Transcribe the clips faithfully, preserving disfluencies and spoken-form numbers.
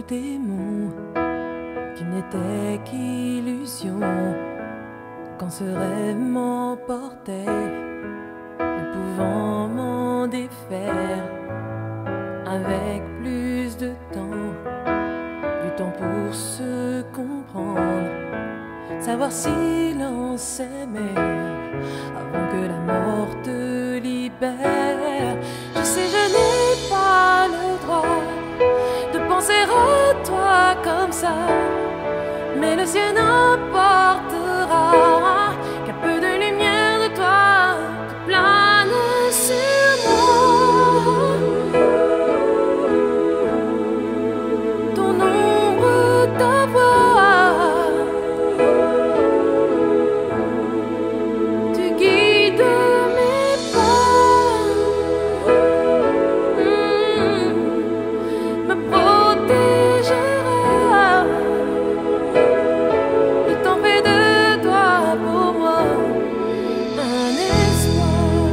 démon qui n'était qu'illusion. Quand ce rêve m'emportait, ne pouvant m'en défaire, avec plus de temps, du temps pour se comprendre, savoir si l'on s'aimait avant que la mort te libère. Je sais, je n'ai pas le droit de penser à toi comme ça, mais le ciel n'emportera qu'un peu de lumière de toi qui plane sur moi. Ton ombre, ta voix, tu guides mes pas, mmh, me protègeras. Le temps fait de toi pour moi un espoir.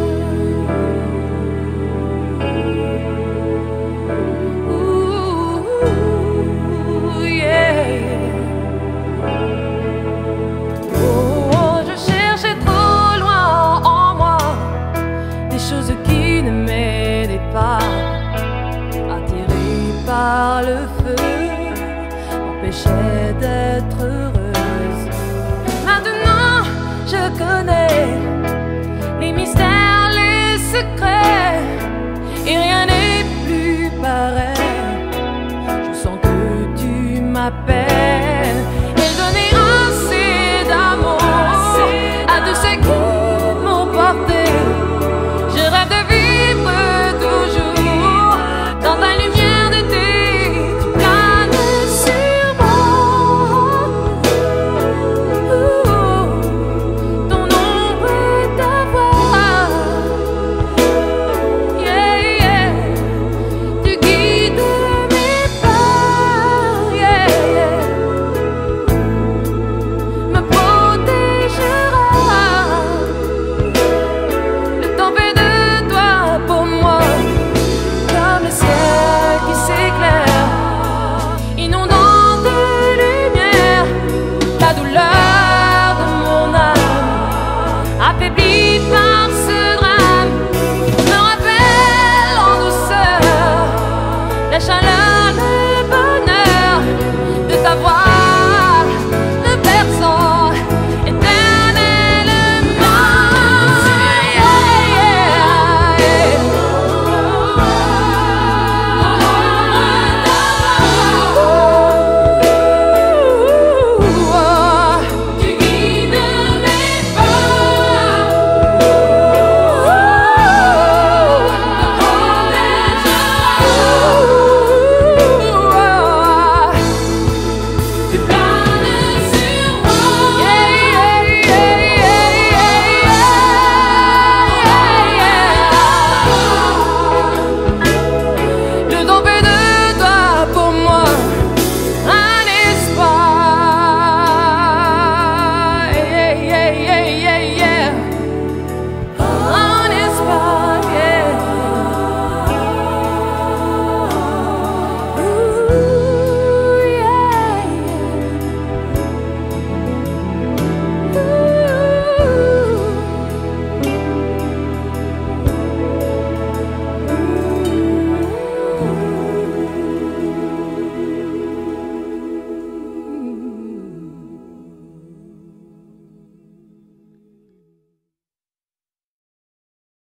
Ouh, yeah. Oh, je cherchais trop loin en moi des choses qui ne m'aidaient pas. Attirée par le feu, m'empêchait d'être heureuse. Maintenant, je connais les mystères, les secrets, et rien n'est plus pareil. Je sens que tu m'appelles.